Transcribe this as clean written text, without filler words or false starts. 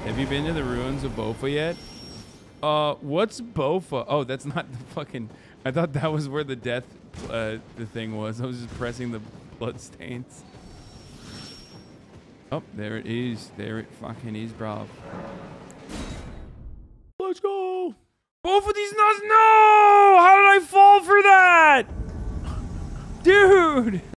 Have you been to the ruins of Bofa yet? What's Bofa? Oh, that's not the fucking... I thought that was where the death, the thing was. I was just pressing the blood stains. Oh, there it is. There it fucking is, bro. Let's go. Both of these nuts. No! How did I fall for that? Dude!